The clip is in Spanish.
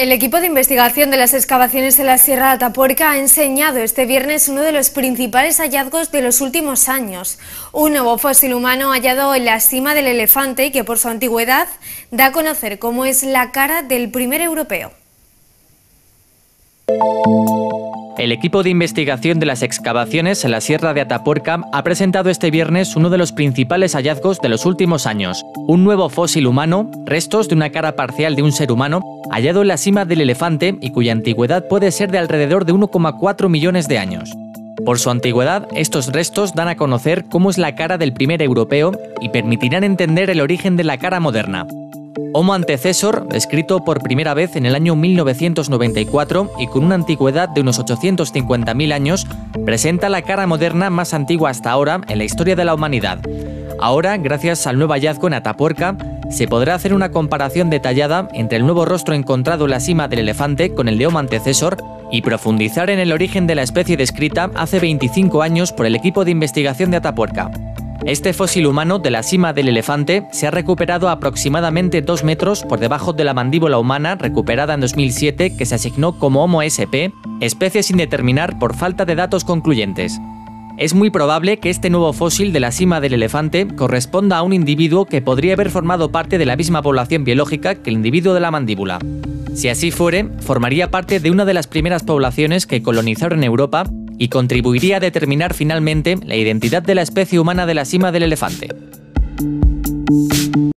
El equipo de investigación de las excavaciones en la Sierra de Atapuerca ha enseñado este viernes uno de los principales hallazgos de los últimos años. Un nuevo fósil humano hallado en la cima del elefante y que por su antigüedad da a conocer cómo es la cara del primer europeo. El equipo de investigación de las excavaciones en la Sierra de Atapuerca ha presentado este viernes uno de los principales hallazgos de los últimos años. Un nuevo fósil humano, restos de una cara parcial de un ser humano, hallado en la cima del elefante y cuya antigüedad puede ser de alrededor de 1,4 millones de años. Por su antigüedad, estos restos dan a conocer cómo es la cara del primer europeo y permitirán entender el origen de la cara moderna. Homo antecessor, descrito por primera vez en el año 1994 y con una antigüedad de unos 850.000 años, presenta la cara moderna más antigua hasta ahora en la historia de la humanidad. Ahora, gracias al nuevo hallazgo en Atapuerca, se podrá hacer una comparación detallada entre el nuevo rostro encontrado en la cima del elefante con el de Homo antecessor y profundizar en el origen de la especie descrita hace 25 años por el equipo de investigación de Atapuerca. Este fósil humano de la cima del elefante se ha recuperado a aproximadamente 2 metros por debajo de la mandíbula humana recuperada en 2007 que se asignó como Homo sp, especie sin determinar por falta de datos concluyentes. Es muy probable que este nuevo fósil de la cima del elefante corresponda a un individuo que podría haber formado parte de la misma población biológica que el individuo de la mandíbula. Si así fuere, formaría parte de una de las primeras poblaciones que colonizaron Europa y contribuiría a determinar finalmente la identidad de la especie humana de la cima del elefante.